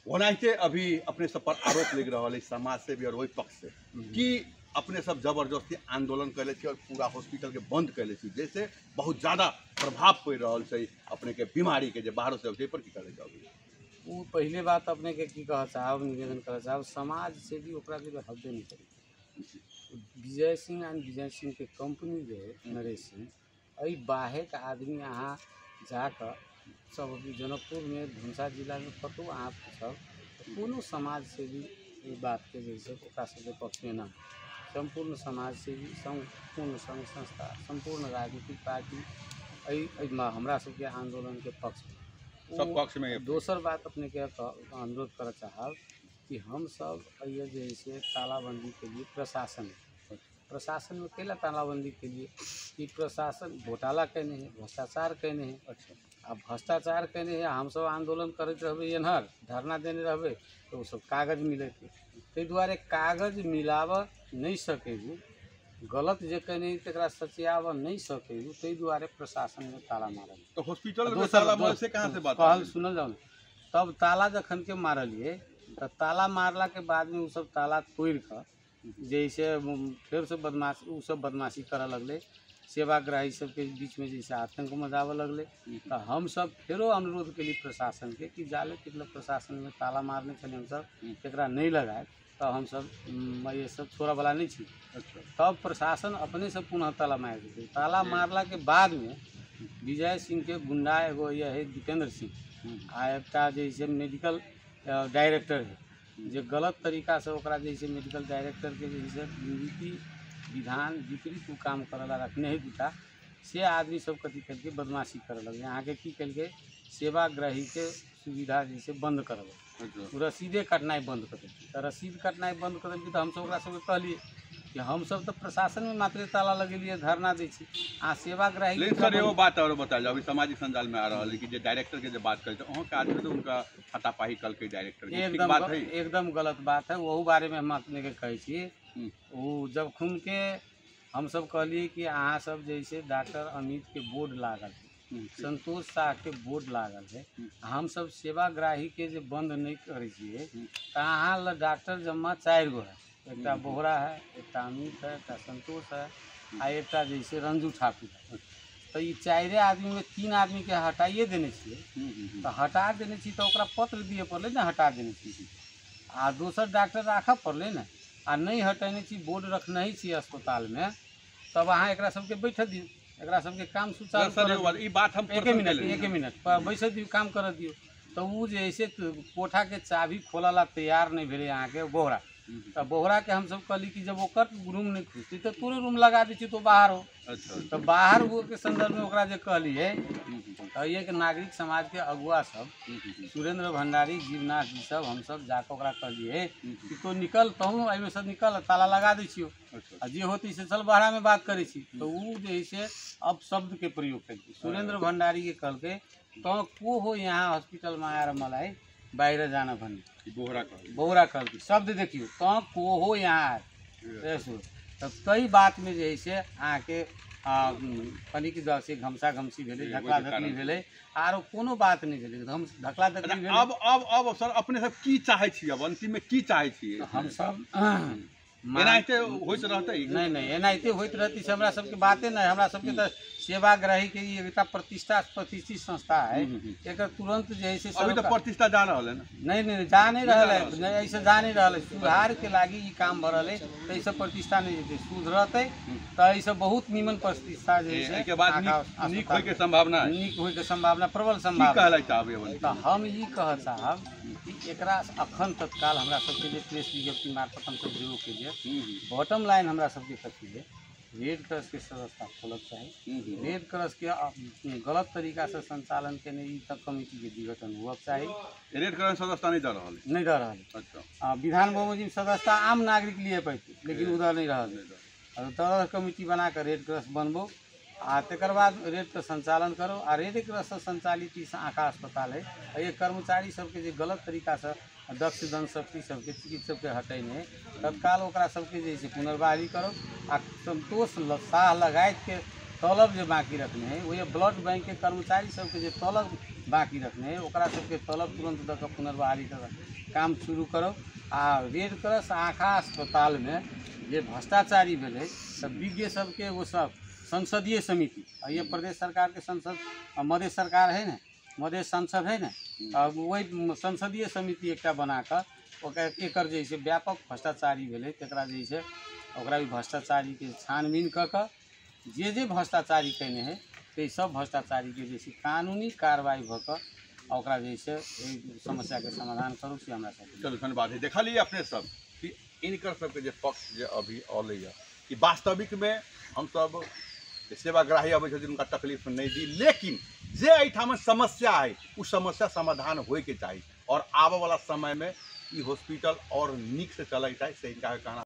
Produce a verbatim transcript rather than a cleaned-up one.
ओनाहिते अभी अपने सब पर आरोप लग रहा है समाज से भी और वही पक्ष से कि अपने सब जबरदस्ती आंदोलन कैले और पूरा हॉस्पिटल के बंद कैले जैसे बहुत ज़्यादा प्रभाव पड़ रहा है अपने के बीमारी के बाहर से पर की करे जाओगे। वो पहले बात अपने के की कह साहब निवेदन कर साहब समाज से भी ओकरा के हब्बे नहीं करी। विजय सिंह एंड विजय सिंह के कंपनी जो है नरेश सिंह अई बाहे का आदमी यहाँ जाकर सब अभी जनकपुर में धुंसा जिला में कतो अहाँ पूछब कोनो समाज से भी ये बात के जैसे ओकरा सबके पक्ष में ना संपूर्ण समाज से भी संपूर्ण संघ संस्था संपूर्ण राजनीतिक पार्टी अई हमरा सबके आंदोलन के पक्ष में सब पक्ष में। दोसर बात अपने के अनुरोध कर चाहब कि हम सब ये जैसे तालाबंदी के लिए प्रशासन प्रशासन में कैला तालाबंदी के लिए कि प्रशासन घोटाला कहने हैं भ्रष्टाचार कहने हैं। अच्छा अब भ्रष्टाचार कहने हैं हम सब आंदोलन करते रहे एनहर धरना देने रहे तो सब कागज मिले थे दुआरे कागज मिलाव नहीं सकेगू गलत जे कहने तकरा सचियाव नहीं सकेगू ते दुआरे प्रशासन में ताला मारल। तो हॉस्पिटल में ताला मार से कहां से बात कहल सुनल जाओ तब ताला जखन के मारलिए तो ताला मारला के बाद में उ सब ताला तोड़ कर जैसे फिर से बदमाशी उ सब बदमाशी करे लगले सेवाग्राही सबके बीच में जैसे आतंक मचावे लगले तो हम सब फेरो अनुरोध के लिए प्रशासन के कि जाले मतलब प्रशासन में ताला मारने चले हम सब एकरा नहीं लगाए तो हम सब ये सब छोड़ा वाला नहीं छी। अच्छा तब प्रशासन अपने से पुनः ताला मार देते ताला मारला के बाद में विजय सिंह के गुंडा एगो ये है दीपेंद्र सिंह आ एक जैसे मेडिकल डायरेक्टर है जो गलत तरीका से ओकरा जैसे मेडिकल डायरेक्टर के जैसे नीति विधान विपरीत काम करेला रखने है दूटा से आदमी सब कथी करके बदमाशी करे लगे यहाँ के की करके सेवाग्राही के सुविधा जैसे बंद कर रसीदे कटनाई बंद कर देती तो रसीद कटनाई बंद कर देती तो हम सब सब कहलिए कि हम सब तो प्रशासन में मात्र ताला लगेलिए धरना दी आ सेवाग्राही। लेकिन सर एगो बात और बता जाओ अभी सामाजिक संजाल में आ रहा है कि जो डायरेक्टर के जो बात करते हैं वहाँ आदमी तो उनका हाथापाही कल के डायरेक्टर की एकदम बात है एकदम गलत बात है वही बारे में हम अपने के कहे वो जब खून के हम सब कहलिए कि अहाँ सब जैसे डॉक्टर अमित के बोर्ड लागल है संतोष शाह के बोर्ड लागल है हम सब सेवाग्राही के जो बंद नहीं करे तो अहाँ डॉक्टर जमा चार गो है एक बोहरा है एक अमित है एक संतोष है आ एक जैसे रंजू ठाकुर है तो ये चारे आदमी में तीन आदमी के हटाइए देने चाहिए तो हटा देने चाहिए तो ओकरा पत्र दिए पड़े ना हटा देने चाहिए आ दोसर डॉक्टर राख पड़े ना आ नहीं हटेने चाहिए बोर्ड रखना ही चाहिए अस्पताल में तब अहाँ एक सबके बैठ दियो एक सबके काम सुचारू बात हम एक मिनट एक मिनट बैठ दियो काम कर दियो तो वो जैसे कोठा के चाबी खोला तैयार नहीं भेले यहाँ के बोहरा तो बोहरा के हम सब कहली कि जब ओकर रूम नहीं खुजती तो पूरे रूम लगा दी तो बाहर हो। अच्छा तो बाहर वो के संदर्भ में ओकरा जे कहली है तो ये कि नागरिक समाज के अगुआ सब सुरेंद्र भंडारी जीवनाथ जी सब हम सब जाकर ओकरा कहलिए कि तो निकल तहूँ एहिमे से निकल ताला लगा दी छियो आ जे होती से चल बाहर में बात करे छी तो वो जैसे अब शब्द के प्रयोग कर सुरेंद्र भंडारी के कल के तो को हो यहाँ हॉस्पिटल में आया मलाई बाहर जाना भन्ने बोहरा बोहरा कर दी शब्द देखियो तो को हो यहाँ तब कई बात में जैसे आके कनी की दल से घमसा घमसी भेले धकला धकली भेले आरो कोनो बात नहीं भेले हम धकला धकली भेले। अब अब अब सर अपने सब की चाहे छी अब अंतिम में की चाहे छी हम सब एनाहिते होइत रहते नहीं नहीं एनाहिते होइत रहती से हमरा सबके बाते नहीं हमरा सबके तो सेवाग्राही के एक प्रतिष्ठा प्रतिष्ठित संस्था है एक तुरंत जैसे अभी तो प्रतिष्ठा जा रहा है ना नहीं नहीं जा नहीं रहा है ऐसे जा नहीं रहा है सुधार के लागी ये काम भरल है तो ऐसे प्रतिष्ठा नहीं देते सुधरते तो ऐसे बहुत निमन प्रतिष्ठा जैसे के बाद नीक होय के संभावना है नीक होय के संभावना प्रबल संभावना चाहबे तो हम ये कह साहब कि एकरा अखन तत्काल हमरा सबके लिए प्रेस विज्ञप्ति मार्फत हम सब के लिए बॉटम लाइन हमरा सबके कथी है रेड क्रॉस के सदस्यता खोलक चाहिए रेड क्रॉस के गलत तरीका से संचालन के नहीं तक कमेटी के विघटन हुआ चाहिए रेड क्रॉस सदस्यता नहीं दे रहा है नहीं दे रहा है। अच्छा विधान भवन में सदस्यता आम नागरिक लिए पैते लेकिन उधर नहीं रहा तरह कमेटी बना कर रेड क्रॉस बनबो आ तकर बाद रेड के संचालन करो आ रेड क्रॉस से संचालित आँखा अस्पताल है ये कर्मचारी सबके जो गलत तरीका से दक्ष दंत शक्ति सबके चिकित्सक के हटेने तत्काल ओकरा सबके जैसे पुनर्बहाली करो आ संतोष शाह लगायत के तलब जो बाकी रखने हैं वही ब्लड बैंक के कर्मचारी सबके जो तलब बाकी रखने है ओकरा सबके तलब तुरंत दऽ कऽ पुनर्बहाली कर काम शुरू करो। आ रेड क्रॉस आँखा अस्पताल में जे भ्रष्टाचारी भेलै तऽ विज्ञ सबके वो सब संसदीय समिति और ये प्रदेश सरकार के संसद मधेश सरकार है ना, मधेश संसद है ना, वही संसदीय समिति एक बना कर ओकर एकर जैसे व्यापक भ्रष्टाचारी भेलै तकरा जैसे ओकरा भी भ्रष्टाचारी के छानबीन कऽ कऽ जे जे भ्रष्टाचारी कयने है ताहि सब भ्रष्टाचारी के जैसे कानूनी कार्रवाई भऽ कऽ ओकरा जैसे एहि समस्या के समाधान करू से हमरा सब। चलू धन्यवाद है। देखलिए अपने सब कि इनकर सबके जे पक्ष जे अभी अलै कि वास्तविक में हम सब सेवाग्राही अबै छथिन उनका तकलीफ नहीं दी, लेकिन जे एहिठाम समस्या है उस समस्या समाधान होए के चाहिए और आबे वाला समय में ये हॉस्पिटल और नीक से चले चाहिए से इनका कहना।